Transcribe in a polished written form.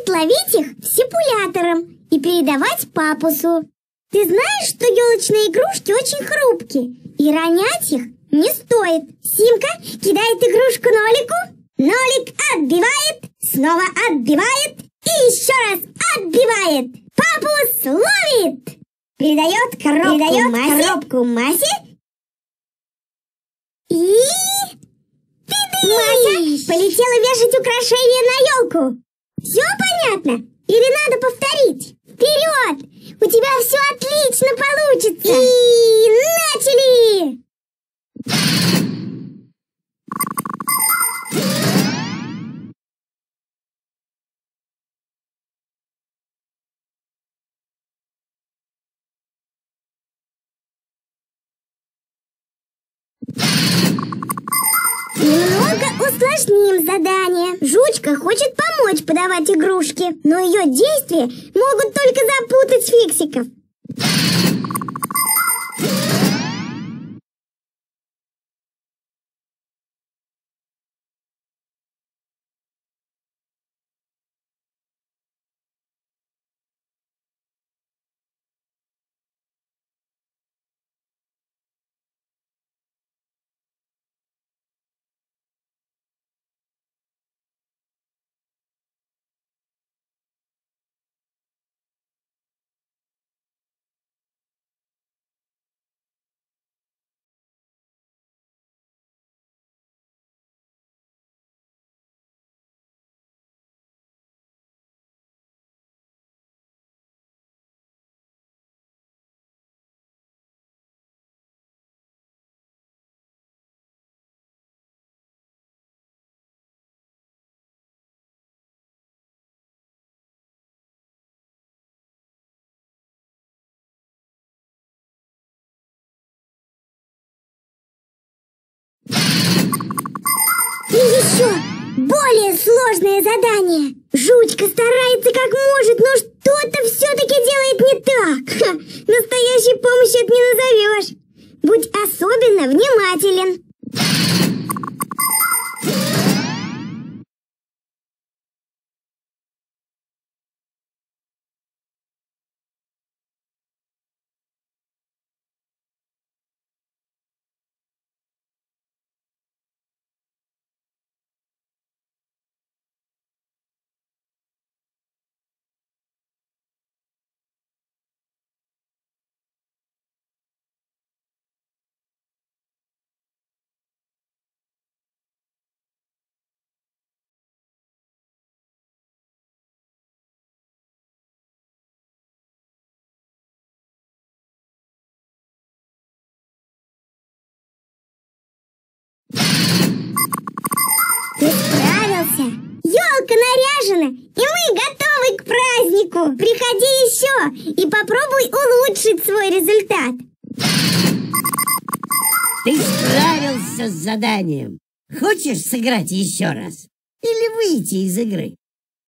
будет ловить их сипулятором и передавать папусу. Ты знаешь, что елочные игрушки очень хрупкие, и ронять их не стоит. Симка кидает игрушку Нолику. Нолик отбивает, снова отбивает и еще раз отбивает. Папус ловит. Передает коробку Масе. И... Мася полетела вешать украшения на елку. Все понятно? Или надо повторить? Вперед! У тебя все отлично получится! И начали! Немного усложним задание. Жучка хочет помочь подавать игрушки, но ее действия могут только запутать фиксиков. И еще более сложное задание. Жучка старается как может, но что-то все-таки делает не так. Настоящей помощи это не назовешь. Будь особенно внимателен. Ты справился! Елка наряжена, и мы готовы к празднику! Приходи еще и попробуй улучшить свой результат! Ты справился с заданием. Хочешь сыграть еще раз? Или выйти из игры?